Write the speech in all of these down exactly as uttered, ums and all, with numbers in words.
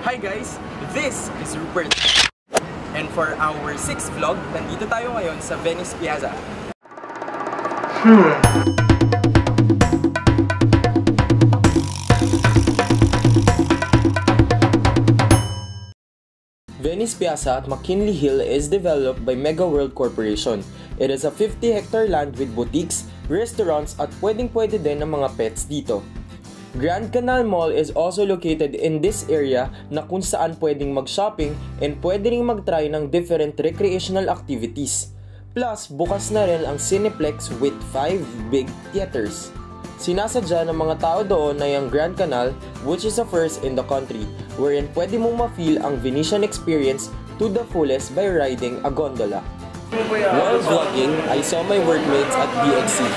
Hi guys, this is Rupert. And for our sixth vlog, nandito tayo ngayon sa Venice Piazza. Hmm. Venice Piazza at Mckinley Hill is developed by Mega World Corporation. It is a fifty hectare land with boutiques, restaurants at pwedeng-pwede din ng mga pets dito. Grand Canal Mall is also located in this area na kung saan pwedeng mag-shopping and pwede ring mag-try ng different recreational activities. Plus, bukas na rin ang Cineplex with five big theaters. Sinasadya ng mga tao doon na yung Grand Canal, which is a first in the country, wherein pwede mong ma-feel ang Venetian experience to the fullest by riding a gondola. While vlogging, I saw my workmates at B X C.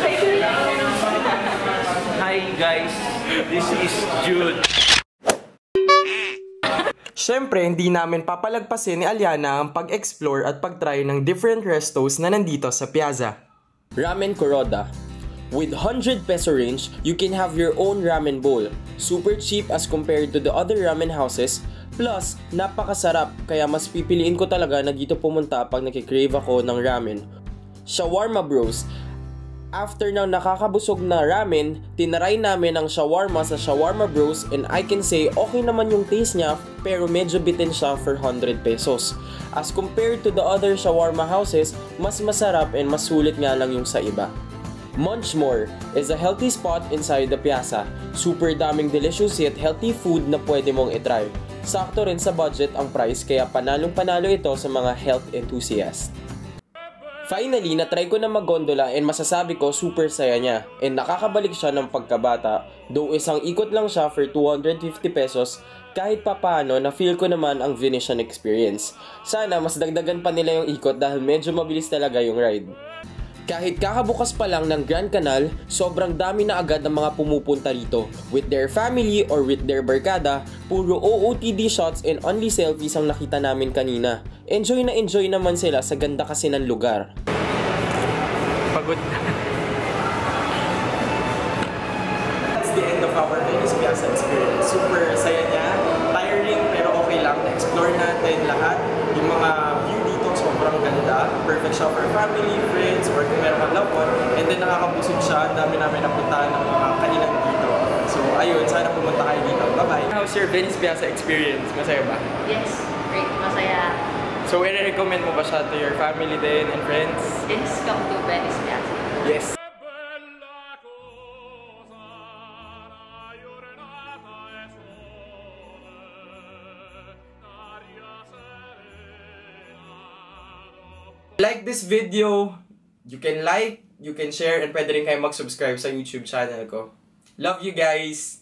Hi guys, this is Jude. Siyempre, hindi namin papalagpasin ni Aliana ang pag-explore at pag-try ng different restos na nandito sa Piazza. Ramen Kuroda. With one hundred peso range, you can have your own ramen bowl. Super cheap as compared to the other ramen houses. Plus, napakasarap kaya mas pipiliin ko talaga na dito pumunta pag nakikrave ako ng ramen. Shawarma Bros. After ng nakakabusog na ramen, tinaray namin ang shawarma sa Shawarma Bros and I can say okay naman yung taste niya pero medyo bitin siya for one hundred pesos. As compared to the other shawarma houses, mas masarap and mas sulit nga lang yung sa iba. Munch More is a healthy spot inside the Piazza. Super daming delicious yet healthy food na pwede mong itry. Sakto rin sa budget ang price kaya panalong panalo ito sa mga health enthusiasts. Finally, natry ko na mag-gondola and masasabi ko super saya niya. And nakakabalik siya ng pagkabata. Though isang ikot lang siya for two hundred fifty pesos, kahit papaano na feel ko naman ang Venetian experience. Sana mas dagdagan pa nila yung ikot dahil medyo mabilis talaga yung ride. Kahit kakabukas pa lang ng Grand Canal, sobrang dami na agad ng mga pumupunta rito. With their family or with their barkada, puro O O T D shots and only selfies ang nakita namin kanina. Enjoy na enjoy naman sila sa ganda kasi ng lugar. Pagod na. That's the end of our Venice Piazza experience. Super saya niya, tiring pero okay lang. Na-explore natin lahat. Yung mga view dito sobrang ganda. Perfect siya for family, friends, or kung meron kang loved one. And then nakakabusog siya. Ang dami namin napuntahan ng mga kainan dito. So ayun, sana pumunta kayo dito. Bye-bye! How's your Venice Piazza experience? Masaya ba? Yes, great. Masaya. So, i-recommend mo ba siya to your family din and friends? Yes, come to Venice Piazza. Yes! Like this video, you can like, you can share, and pwede rin kayo mag-subscribe sa YouTube channel ko. Love you guys!